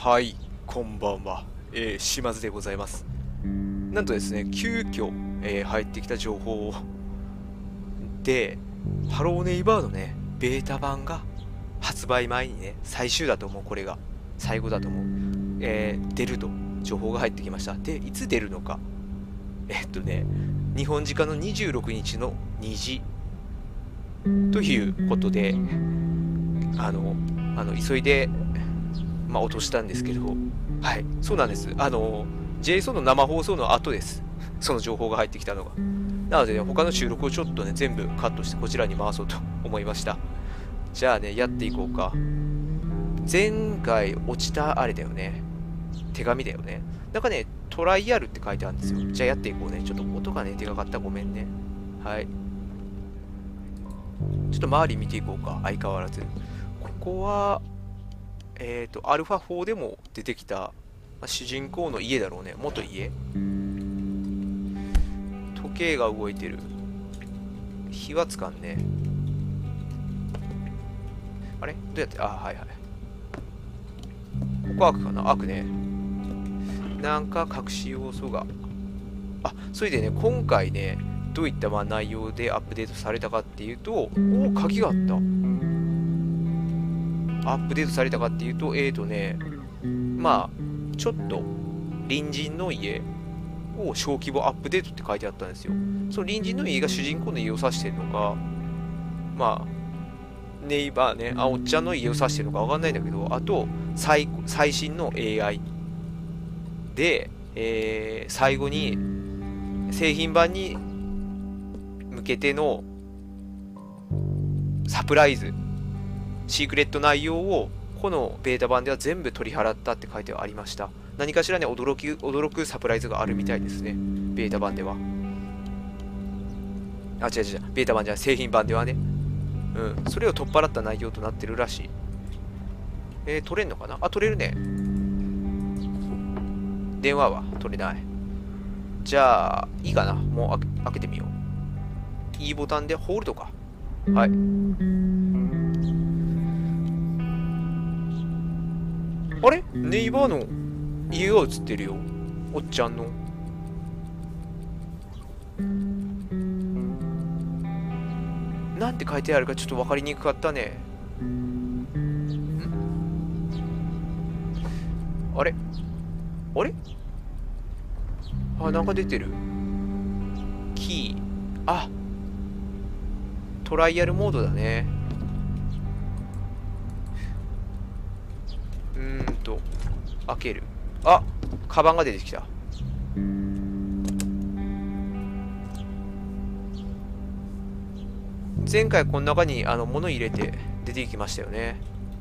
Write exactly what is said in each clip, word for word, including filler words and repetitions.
はい、こんばんは。えー、島津でございます。なんとですね、急遽、えー入ってきた情報で、ハローネイバーのね、ベータ版が発売前にね、最終だと思う、これが。最後だと思う。えー出ると、情報が入ってきました。で、いつ出るのか。えっとね、日本時間のにじゅうろくにちのにじということで、あの、あの急いで、まあ、落としたんですけど、はい、そうなんです。あの、ジェイソン の生放送の後です。その情報が入ってきたのが。なので、ね、他の収録をちょっとね、全部カットしてこちらに回そうと思いました。じゃあね、やっていこうか。前回落ちたあれだよね。手紙だよね。なんかね、トライアルって書いてあるんですよ。じゃあやっていこうね。ちょっと音がね、でかかった。ごめんね。はい。ちょっと周り見ていこうか。相変わらず。ここは、えっと、アルファフォーでも出てきた、まあ主人公の家だろうね。元家。時計が動いてる。火はつかんね。あれどうやって、あ、はいはい。ここ開くかな、開くね。なんか隠し要素が。あ、それでね、今回ね、どういったまあ内容でアップデートされたかっていうと、おお、鍵があった。アップデートされたかっていうと、えーとね、まあ、ちょっと、隣人の家を小規模アップデートって書いてあったんですよ。その隣人の家が主人公の家を指してるのか、まあ、ネイバーね、あ、おっちゃんの家を指してるのかわかんないんだけど、あと、最最新の エーアイ で、えー最後に、製品版に向けてのサプライズ、シークレット内容を、このベータ版では全部取り払ったって書いてありました。何かしらね、驚き、驚くサプライズがあるみたいですね。ベータ版では。あ、違う違う、ベータ版じゃない、製品版ではね。うん、それを取っ払った内容となってるらしい。えー、取れんのかなあ、取れるね。電話は取れない。じゃあ、いいかなもう開け開けてみよう。いいボタンでホールドか。はい。あれネイバーの家が映ってるよ。おっちゃんの。なんて書いてあるかちょっと分かりにくかったね。あれあれあ、なんか出てる。キー。あ、トライアルモードだね。うーんと、開ける。あ、カバンが出てきた。前回この中にあの物入れて出ていきましたよね。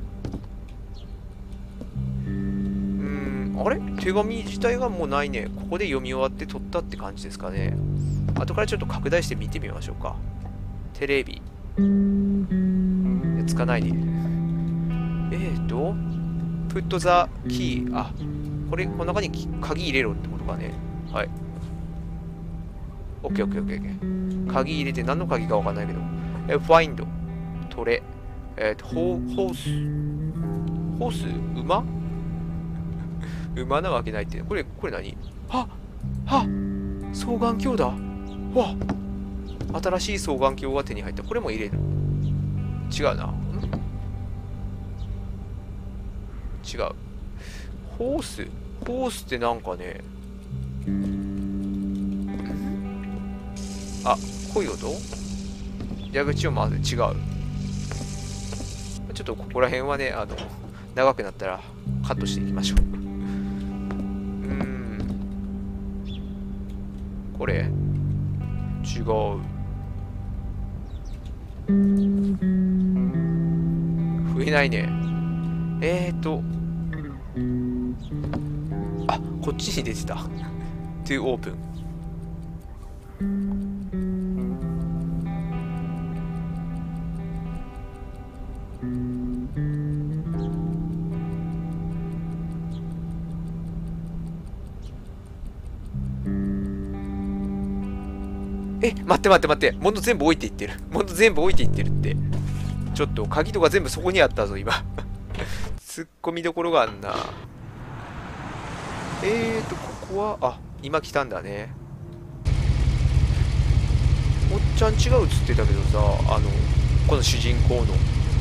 うーん、あれ手紙自体がもうないね。ここで読み終わって取ったって感じですかね。後からちょっと拡大して見てみましょうか。テレビ。つかないね。えーと、プットザキー。あ、これ、この中に鍵入れろってことかね。はい。オッケーオッケーオッケーオッケー。鍵入れて何の鍵かわかんないけど。え、ファインド。トレ。えっと、ホー、ホース。ホース馬馬なわけないって。これ、これ何はは双眼鏡だ。わ新しい双眼鏡が手に入った。これも入れる。違うな。違う。ホースホースってなんかね。あ、濃い音蛇口を回す。違う。ちょっとここら辺はね、あの、長くなったらカットしていきましょう。うーん。これ違う。増えないね。えーと。あ、こっちに出てた。to open。え、待って待って待って。物全部置いていってる。物全部置いていってるって。ちょっと、鍵とか全部そこにあったぞ、今。突っ込みどころがあんな。 えーと、ここは、あ、今来たんだね。おっちゃん違うっつってたけどさ、あの、この主人公の、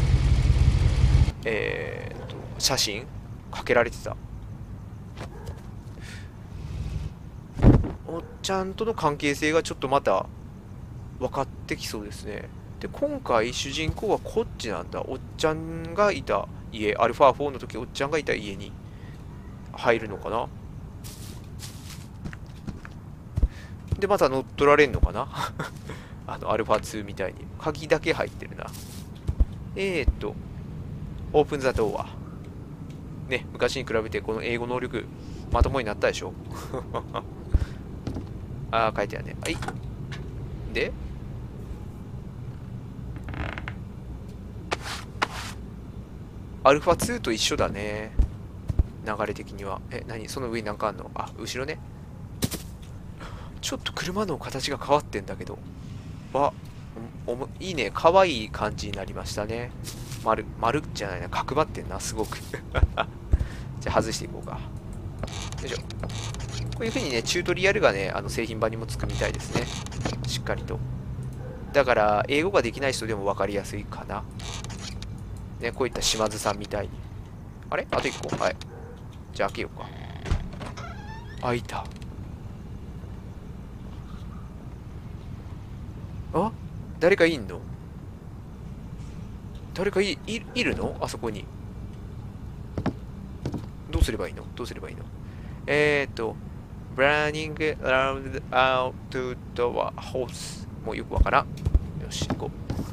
えーと、写真かけられてた。おっちゃんとの関係性がちょっとまた分かってきそうですね。で、今回主人公はこっちなんだ。おっちゃんがいた家、アルファフォーの時おっちゃんがいた家に入るのかな。で、また乗っ取られんのかなあの、アルファツーみたいに。鍵だけ入ってるな。えーっと、オープンザドア。ね、昔に比べてこの英語能力、まともになったでしょあー、書いてあるね。はい。で、アルファツーと一緒だね。流れ的には。え、何その上になんかあんの？あ、後ろね。ちょっと車の形が変わってんだけど。わ、おおもいいね。可愛い感じになりましたね。丸、丸じゃないな。角張ってんな、すごく。じゃあ外していこうか。よいしょ。こういう風にね、チュートリアルがね、あの製品版にもつくみたいですね。しっかりと。だから、英語ができない人でも分かりやすいかな。ね、こういった島津さんみたいに。あれあといっこ。はい。じゃあ開けようか。開いた。あ、誰かいんの？誰かい、い、いるのあそこに。どうすればいいの？どうすればいいの？えーっと、Running around out to the house。もうよくわからん。よし、行こ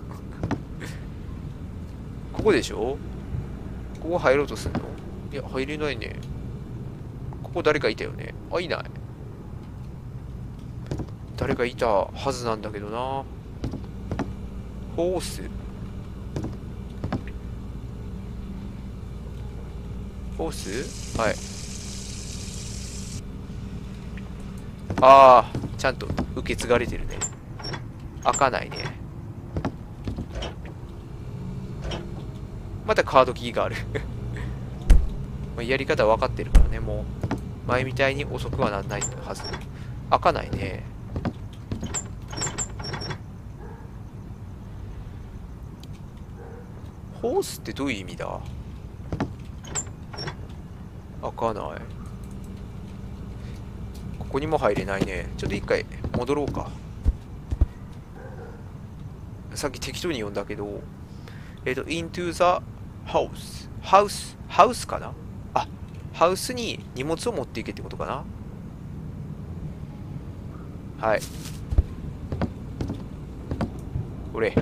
う。ここでしょ？ここ入ろうとすんの？いや、入れないね。ここ誰かいたよね。あ、いない。誰かいたはずなんだけどな。ホース。ホース？はい。ああ、ちゃんと受け継がれてるね。開かないね。またカードキーがあるやり方分かってるからね、もう。前みたいに遅くはならないはず。開かないね。ホースってどういう意味だ？開かない。ここにも入れないね。ちょっと一回戻ろうか。さっき適当に読んだけど、えっと、into the house。ハウス、ハウスかなあ、ハウスに荷物を持っていけってことかな。はい。これ。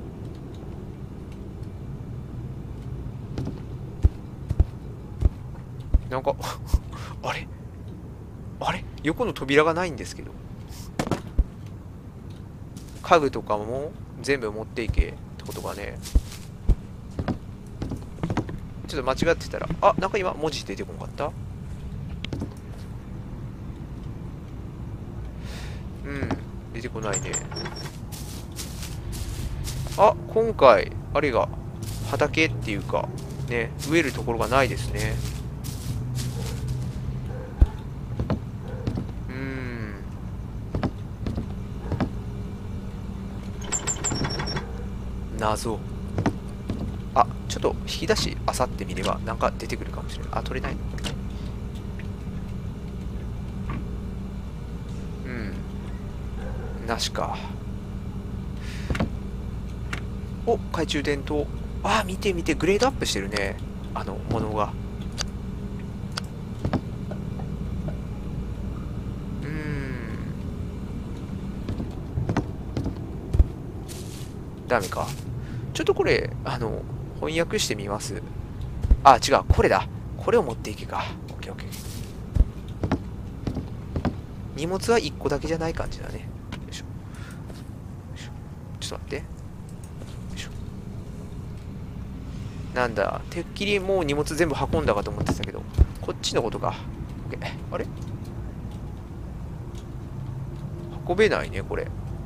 なんかあれあれ横の扉がないんですけど。家具とかも全部持っていけってことかね。ちょっと間違ってたら、あ、なんか今文字出てこなかった？うん、出てこないね。あ、今回、あれが、畑っていうか、ね、植えるところがないですね。うーん。謎。あ、ちょっと引き出し、あさってみれば、なんか出てくるかもしれない。あ、取れないの？うん。なしか。お、懐中電灯。あ、見て見て、グレードアップしてるね。あの、ものが。うーん。ダメか。ちょっとこれ、あの、翻訳してみます。あ、違う、これだ。これを持っていけか。オッケーオッケー。荷物はいっこだけじゃない感じだね。よいしょ。よいしょ。ちょっと待って。よいしょ。なんだ、てっきりもう荷物全部運んだかと思ってたけど、こっちのことか。オッケー。あれ？運べないね、これ。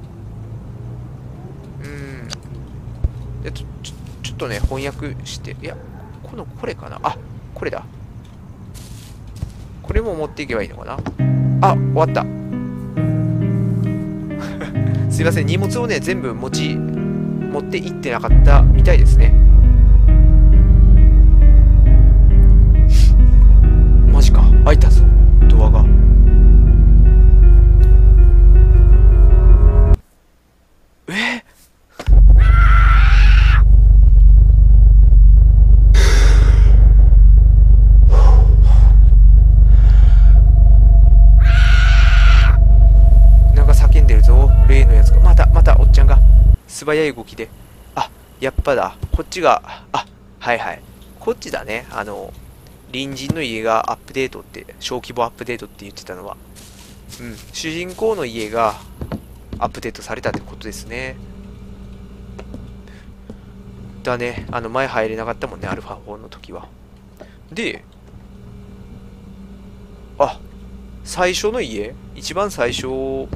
うーん。で、ちょ、ちょ、ちょっとね、翻訳して、いや、この、これかなあ、これだ。 これも持っていけばいいのかな。あ、終わった。すいません、荷物をね、全部持ち、持って行ってなかったみたいですね。マジか、開いたぞ、ドアが。えなんか叫んでるぞ、例のやつが。また、また、おっちゃんが。素早い動きで。あ、やっぱだ。こっちが、あ、はいはい。こっちだね。あの、隣人の家がアップデートって、小規模アップデートって言ってたのは。うん。主人公の家がアップデートされたってことですね。だね。あの、前入れなかったもんね、アルファフォーの時は。で、あ、最初の家一番最初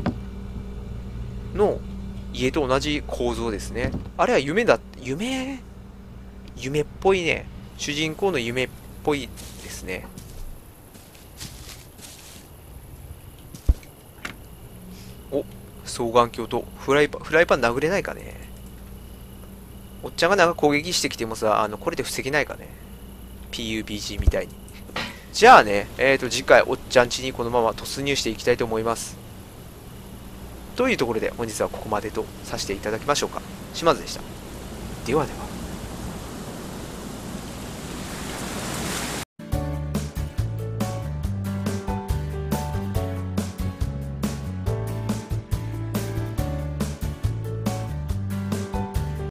の家と同じ構造ですね。あれは夢だ、夢夢っぽいね。主人公の夢っぽいですね。お、双眼鏡とフライパン、フライパン殴れないかね。おっちゃんがなんか攻撃してきてもさ、あの、これで防げないかね。ピーユービージー みたいに。じゃあね、えーと、次回、おっちゃん家にこのまま突入していきたいと思います。というところで、本日はここまでとさせていただきましょうか。島津でした。ではでは。